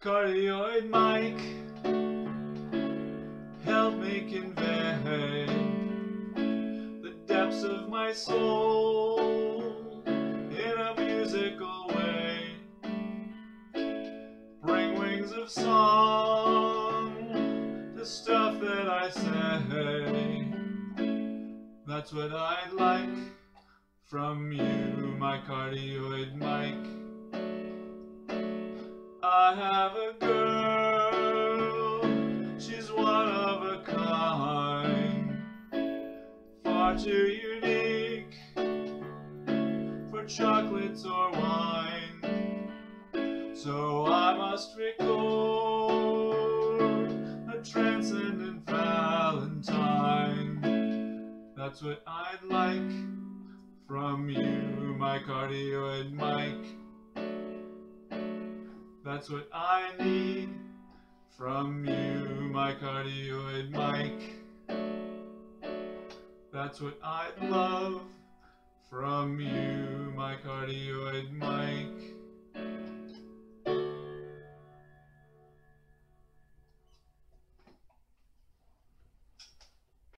Cardioid Mic, help me convey the depths of my soul in a musical way. Bring wings of song to stuff that I say. That's what I'd like from you, my cardioid mic. I have a girl, she's one of a kind, far too unique for chocolates or wine. So I must record a transcendent Valentine. That's what I'd like from you, my cardioid mic. That's what I need from you, my cardioid mic. That's what I'd love from you, my cardioid mic.